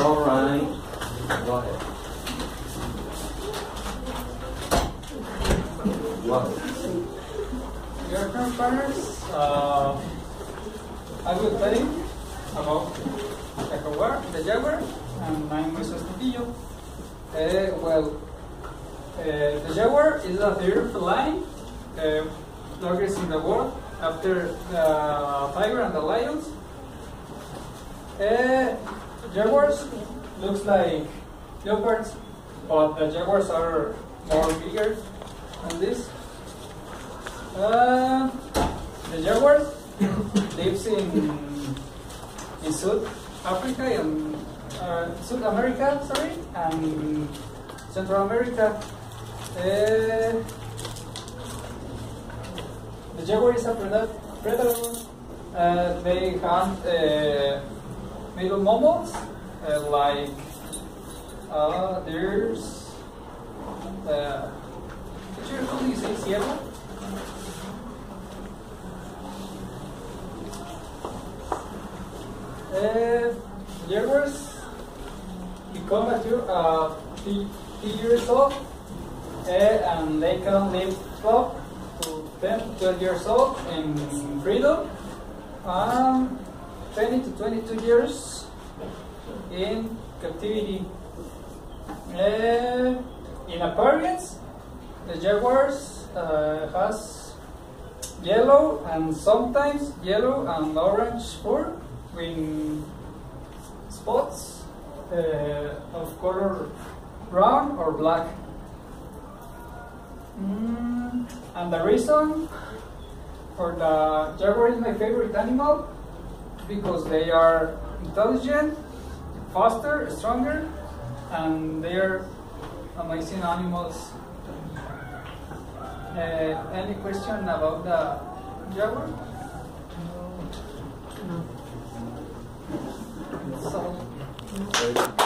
All right. Go ahead. Wow. Dear grandparents, I will tell you about the Jaguar, and I'm Mr. Stupillo. The Jaguar is the third feline, largest in the world, after the tiger and the lions. Jaguars looks like leopards, but the jaguars are more bigger than this. The jaguar lives in South Africa and South America, sorry, and Central America. The jaguar is a predator. They hunt middle mammals like there's how do you say ciervo? Jaguars become mature 3 years old, and they can live 12 to 12 years old in freedom, 20 to 22 years in captivity. In appearance, the jaguars has yellow and sometimes yellow and orange fur with spots of color brown or black. And the reason for the jaguar is my favorite animal because they are intelligent, faster, stronger, and they are amazing animals. Any question about the jaguar? No. So,